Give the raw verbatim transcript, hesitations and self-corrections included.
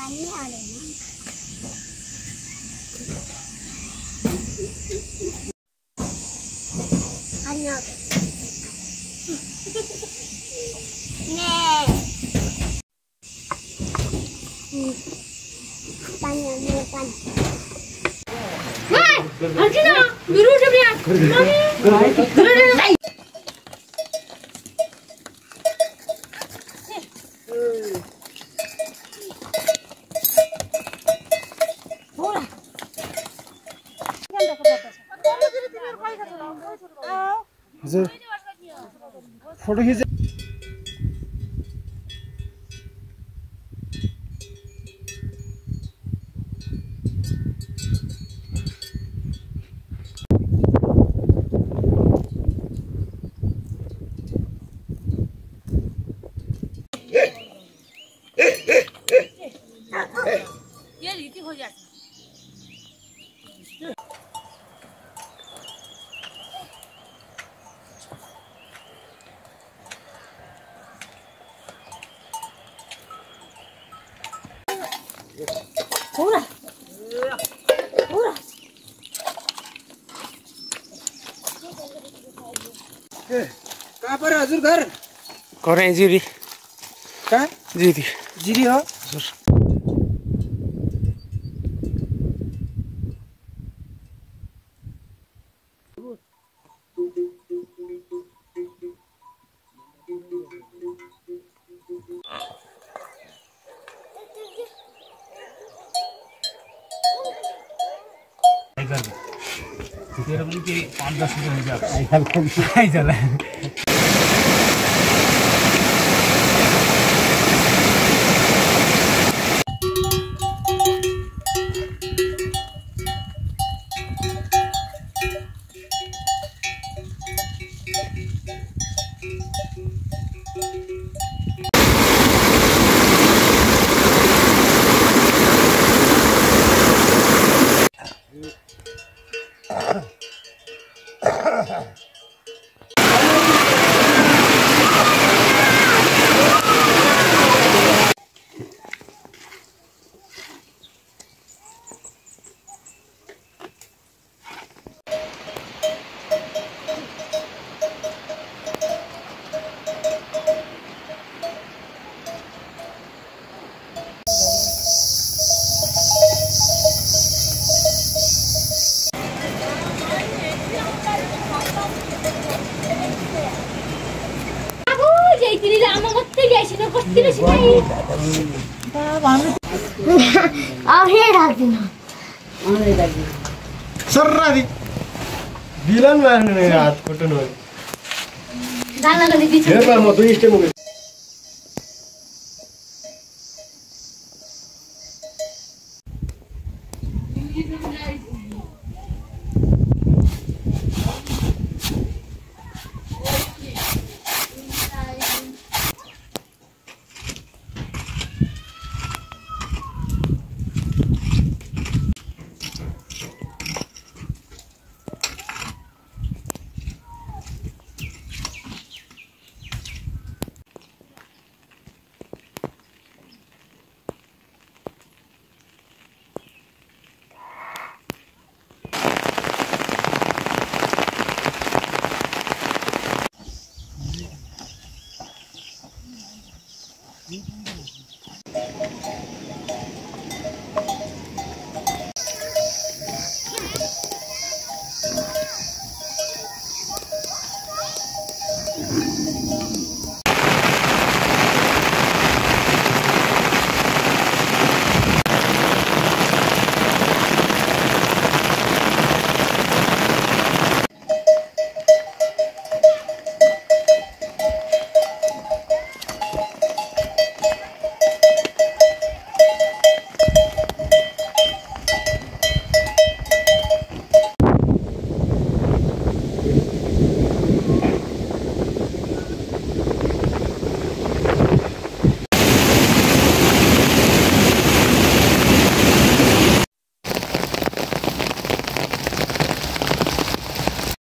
पानी आ रहे हैं पानी आ पानी अर्जुना गुरु जबिया फोटो खींचे ये लीची हो जाती पूरा पूरा कहाँ पर है हजुर घर करें जीरी कहाँ जीरी जीरी हो तेरह बजे के पाँच दस मिनट चला सर्रा दी बिलन मार्ने हात फोटो न गाना गले दिन्छ हेर म दुई स्टेप मुके